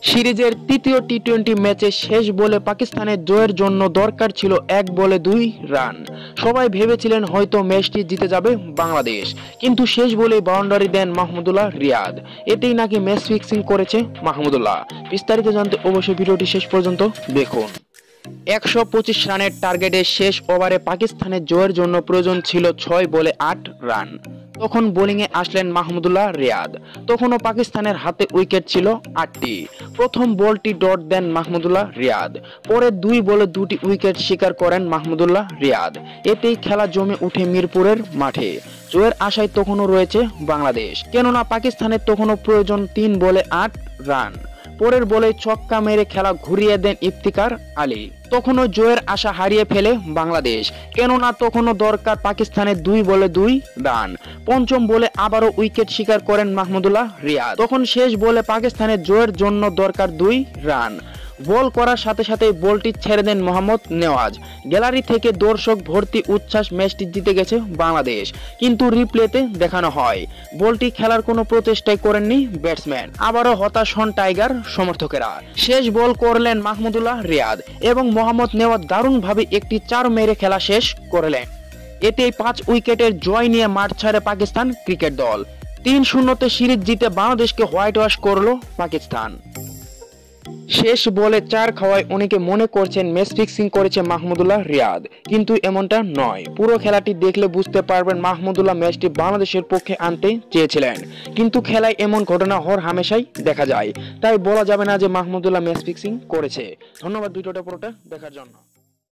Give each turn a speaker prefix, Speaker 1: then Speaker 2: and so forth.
Speaker 1: সিরিজের তৃতীয় টি-20 ম্যাচে শেষ বলে পাকিস্তানের জয়ের জন্য দরকার ছিল 1 বলে 2 রান। সবাই ভেবেছিলেন হয়তো ম্যাচটি জিতে যাবে বাংলাদেশ, কিন্তু শেষ বলে বাউন্ডারি দেন মাহমুদুল্লাহ রিয়াদ। এতেই নাকি ম্যাচ ফিক্সিং করেছে মাহমুদুল্লাহ। বিস্তারিত জানতে অবশ্যই ভিডিওটি শেষ পর্যন্ত দেখুন। 125 রানের টার্গেটে শেষ ওভারে পাকিস্তানের জয়ের জন্য প্রয়োজন ছিল 6 বলে 8 রান। তখন বোলিংয়ে আসলেন মাহমুদুল্লাহ রিয়াদ। তখনও পাকিস্তানের হাতে উইকেট ছিল 8টি। প্রথম বলটি ডট দেন মাহমুদুল্লাহ রিয়াদ। পরে 2 বলে 2টি উইকেট শিকার করেন মাহমুদুল্লাহ রিয়াদ। এতেই খেলা জমে উঠে মিরপুরের মাঠে। জয়ের আশায় তখনও রয়েছে বাংলাদেশ, কেননা পাকিস্তানের তখনও প্রয়োজন 3 বলে 8 রান। পরের বলে ছক্কা মেরে খেলা ঘুরিয়ে দেন ইফতিকার আলী। তখনও জয়ের আশা হারিয়ে ফেলে বাংলাদেশ, কেননা তখনও দরকার পাকিস্তানের 2 বলে 2 রান। পঞ্চম বলে আবারও উইকেট শিকার করেন মাহমুদুল্লাহ রিয়াদ। তখন শেষ বলে পাকিস্তানের জয়ের জন্য দরকার 2 রান। বল করার সাথে সাথে বলটি ছেড়ে দেন মোহাম্মদ নেওয়াজ। গ্যালারি থেকে দর্শক ভর্তি উচ্ছ্বাস। ম্যাচটি জিতে গেছে বাংলাদেশ, কিন্তু রিপ্লেতে দেখানো হয় বলটি খেলার কোনো প্রচেষ্টাই করেননি ব্যাটসম্যান। আবারও হতাশ হন টাইগার সমর্থকেরা। শেষ বল করলেন মাহমুদুল্লাহ রিয়াদ এবং মোহাম্মদ নেওয়াজ দারুণভাবে একটি 4 মেরে খেলা শেষ করলেন। এতেই 5 উইকেটের জয় নিয়ে মাঠ ছাড়ে পাকিস্তান ক্রিকেট দল। 3-0 সিরিজ জিতে বাংলাদেশকে হোয়াইট ওয়াশ করল পাকিস্তান। শেষ বলে 4 খাওয়ায় অনেকে মনে করছেন ম্যাচ ফিক্সিং করেছে মাহমুদুল্লাহ রিয়াদ, কিন্তু এমনটা নয়। পুরো খেলাটি দেখলে বুঝতে পারবেন মাহমুদুল্লাহ ম্যাচটি বাংলাদেশের পক্ষে আনতে চেয়েছিলেন, কিন্তু খেলায় এমন ঘটনা হর হামেশাই দেখা যায়। তাই বলা যাবে না যে মাহমুদুল্লাহ ম্যাচ ফিক্সিং করেছে। ধন্যবাদ ভিডিওটা পুরোটা দেখার জন্য।